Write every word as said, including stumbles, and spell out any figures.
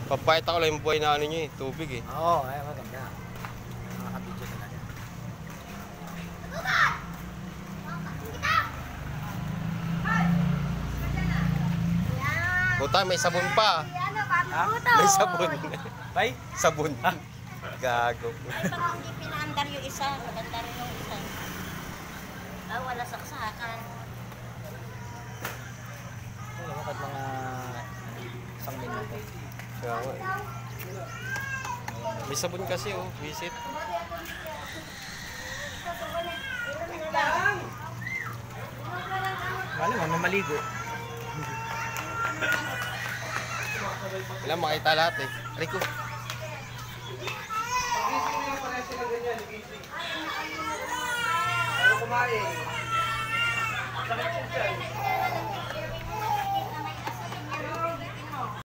Papakita ko lang yung buhay na ano nyo eh, tubig eh. Oo, ay maganda. Nakaka-video talaga. Puta, may sabon pa. Ha? May sabon. Bay? Sabon. Gago. Ay, baka hindi pinaandar yung isa. Maganda rin yung isa. Ah, wala saksakan. Ito, lakad mga isang minuto. Kaya nga eh. May sabon kasi oh, visit. Wala, mamamaligo. Kailangan makita lahat eh. Rico. Ano kumain? Sakit siya.